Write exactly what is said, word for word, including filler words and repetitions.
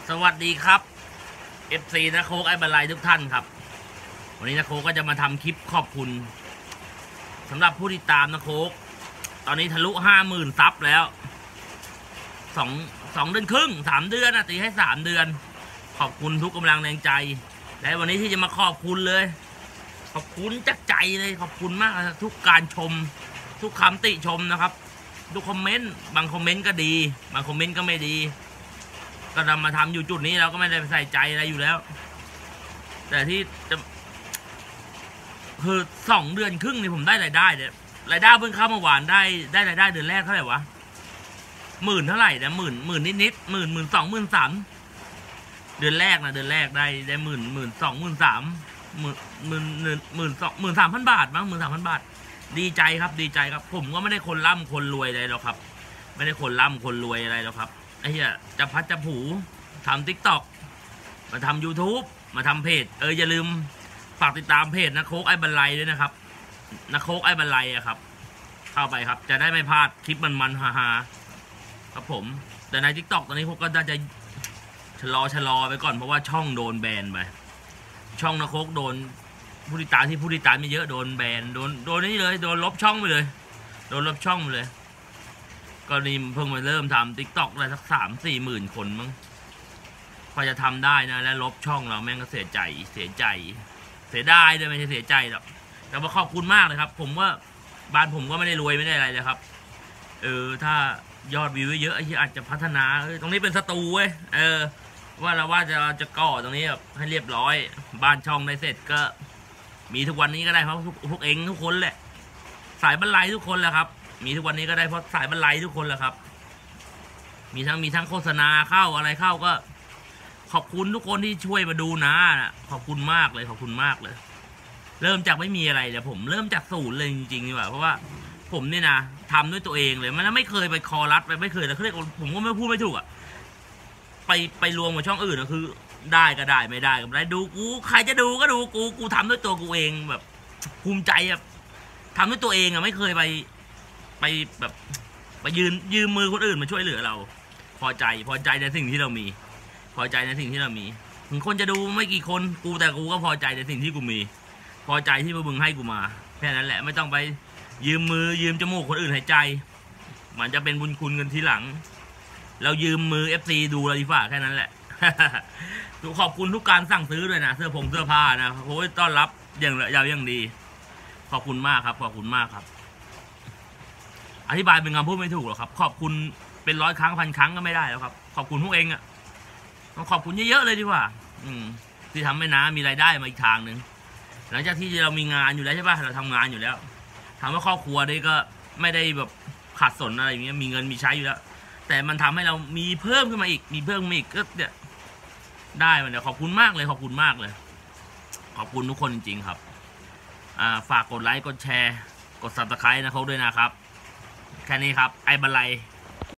สวัสดีครับ เอฟ ซี นะโคกไอ้บรรลัยทุกท่านครับวันนี้นะโคกก็จะมาทำคลิปขอบคุณสำหรับผู้ติดตามนะโคกตอนนี้ทะลุห้าหมื่นซับแล้วสองสองเดือนครึ่งสามเดือนนะตีให้สามเดือนขอบคุณทุกกำลังแรงใจและวันนี้ที่จะมาขอบคุณเลยขอบคุณจากใจเลยขอบคุณมากทุกการชมทุกคำติชมนะครับทุกคอมเมนต์บางคอมเมนต์ก็ดีบางคอมเมนต์ก็ไม่ดีก็นำมาทำอยู่จุดนี้เราก็ไม่ได้ใส่ใจอะไรอยู่แล้วแต่ที่จะคือสองเดือนครึ่งนี่ผมได้รายได้เนี่ยรายได้เพิ่งเข้าเมื่อวานได้ได้รายได้เดือนแรกเท่าไหร่วะหมื่นเท่าไหร่นะหมื่นหมื่นนิดนิดหมื่นหมื่นสองหมื่นสามเดือนแรกนะเดือนแรกได้ได้หมื่นหมื่นสองหมื่นสามหมื่นหมื่นหมื่นหมื่นสองหมื่นสามพันบาทมั้งหมื่นสามพันบาทดีใจครับดีใจครับผมก็ไม่ได้คนร่ำคนรวยอะไรหรอกครับไม่ได้คนร่ำคนรวยอะไรหรอกครับไอ้เหี้ยจะพัดจะผูทำติ๊กต็อกมาทำยูทูบมาทำเพจเอออย่าลืมฝากติดตามเพจนะโคกไอ้บรรลัยด้วยนะครับนะโคกไอ้บรรลัยอะครับเข้าไปครับจะได้ไม่พลาดคลิปมันๆฮาๆครับผมแต่ในติ๊กต็อกตอนนี้พวกก็น่าจะชะลอชะลอไปก่อนเพราะว่าช่องโดนแบนไปช่องนะโคกโดนผู้ติดตามที่ผู้ติดตามไม่เยอะโดนแบนโดนโดนนี่เลยโดนลบช่องไปเลยโดนลบช่องไปเลยก็นี่เพิ่งมาเริ่มทำติ๊กต็อกอะไรสักสามสี่หมื่นคนมั้งพอจะทำได้นะและลบช่องเราแม่งก็เสียใจเสียใจเสียดายด้วยไม่ใช่เสียใจหรอกแต่ว่าขอบคุณมากเลยครับผมว่าบ้านผมก็ไม่ได้รวยไม่ได้อะไรเลยครับเออถ้ายอดวิวเยอะไอ้ที่อาจจะพัฒนาตรงนี้เป็นสตูเว้ยเออว่าเราว่าจะจะก่อตรงนี้แบบให้เรียบร้อยบ้านช่องได้เสร็จก็มีทุกวันนี้ก็ได้เพราะพวกเองทุกคนแหละสายบรรลัยทุกคนแหละครับมีทุกวันนี้ก็ได้เพราะสายบรรลัยทุกคนแหละครับมีทั้งมีทั้งโฆษณาเข้าอะไรเข้าก็ขอบคุณทุกคนที่ช่วยมาดูนะขอบคุณมากเลยขอบคุณมากเลยเริ่มจากไม่มีอะไรเดี๋ยวผมเริ่มจากศูนย์เลยจริงๆดีกว่าเพราะว่าผมเนี่ยนะทำด้วยตัวเองเลยมันไม่เคยไปคอรัสไปไม่เคยแต่เขาเรียกผมก็ไม่พูดไม่ถูกอ่ะไปไปรวมกับช่องอื่นก็คือได้ก็ได้ไม่ได้ก็ไม่ได้ดูกูใครจะดูก็ดูกูกูทำด้วยตัวกูเองแบบภูมิใจแบบทำด้วยตัวเองอ่ะไม่เคยไปไปแบบไปยืนยืมมือคนอื่นมาช่วยเหลือเราพอใจพอใจในสิ่งที่เรามีพอใจในสิ่งที่เรามีถึงคนจะดูไม่กี่คนกูแต่กูก็พอใจในสิ่งที่กูมีพอใจที่พวกมึงให้กูมาแค่นั้นแหละไม่ต้องไปยืมมือยืมจมูกคนอื่นหายใจมันจะเป็นบุญคุณกันทีหลังเรายืมมือ เอฟ ซี ดูเราดีฝ่าแค่นั้นแหละ ขอบคุณทุกการสั่งซื้อด้วยนะเสื้อผงเสื้อผ้านะโอ้ยต้อนรับอย่างยาวอย่างดีขอบคุณมากครับขอบคุณมากครับอธิบายเป็นคำพูดไม่ถูกหรอกครับขอบคุณเป็นร้อยครั้งพันครั้งก็ไม่ได้แล้วครับขอบคุณพวกเองอ่ะต้องขอบคุณเยอะๆเลยดีกว่าอืมที่ทำให้น้ามีรายได้มาอีกทางหนึ่งหลังจากที่เรามีงานอยู่แล้วใช่ป่ะเราทำงานอยู่แล้วทำให้ครอบครัวได้ก็ไม่ได้แบบขาดสนอะไรอย่างเงี้ยมีเงินมีใช้อยู่แล้วแต่มันทำให้เรามีเพิ่มขึ้นมาอีกมีเพิ่มมาอีกก็เนี่ยได้มันเดี๋ยวขอบคุณมากเลยขอบคุณมากเลยขอบคุณทุกคนจริงๆครับอ่าฝากกดไลค์กดแชร์กดซับสไครต์นะเขาด้วยนะครับแค่นี้ครับไอ้บรรลัย